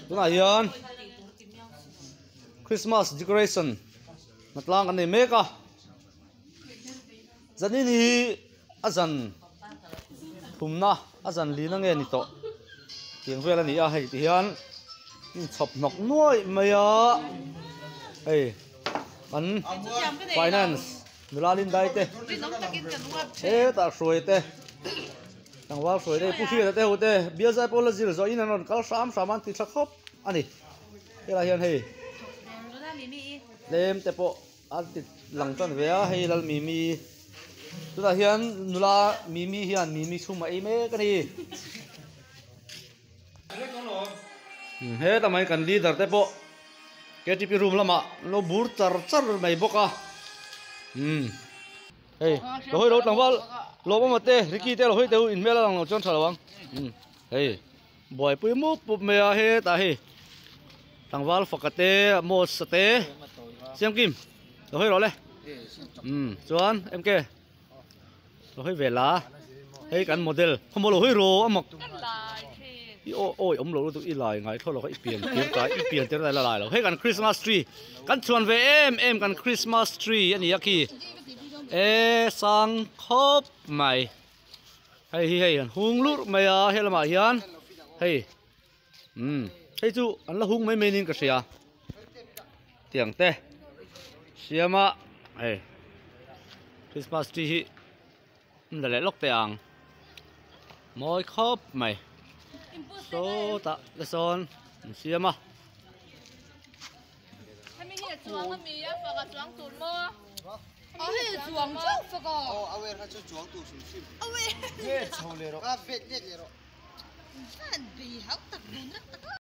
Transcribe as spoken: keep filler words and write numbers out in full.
tuna hian Christmas decoration matlang an nei mek a zanin hi azan thumna azan lina nge ni to tiang vel ani a hei ti hian chop nok nuai maya hei an finance nulalin dai te e ta soi te tang wal soi te pu hi te hu te bia zai policy zo in an kal sam saman ti thakop ani ela hian hei lem te po an ti lang tan ve a hei lal mi mi tu da hian nula mi mi hian mi mi chuma e me ka ni he ta mai kan leader te po K T P room lama lo bur char char mai boka hm hey lo hoi lo tang wal lo ma te riki te lo hoi te in mela lang lo chon thalawang hm hey boy pui mu pup me a he ta he tang wal fakate mo sate siam kim lo hoi lo le hm chuan em ke lo hoi vela hey kan model khomo lo hoi ro amok ôi ôi ông lỗ tụi ít lại ngay thôi là cái biển biển cái ít biển thế này là lại rồi hay cần Christmas tree cần chuẩn về em em cần Christmas tree anh ấy kì ê sang khóc mày hay hay hay hung lút mày à hay là mày hiền hay um hay chú anh là hung mấy mấy nín cái gì à tiếng tê xia mà hay Christmas tree hi là lại lóc tiếng môi khóc mày số ta cái son xia mà hay mình hiện chuông cái mì á phải cái chuông tụt mơ ở hiện chuông chứ phải có ờ ở bên hắn cho chuông tụt xuống xin ở bên nghe chầu lề rồi à vẹt nhẹ lề rồi anh bị hỏng tập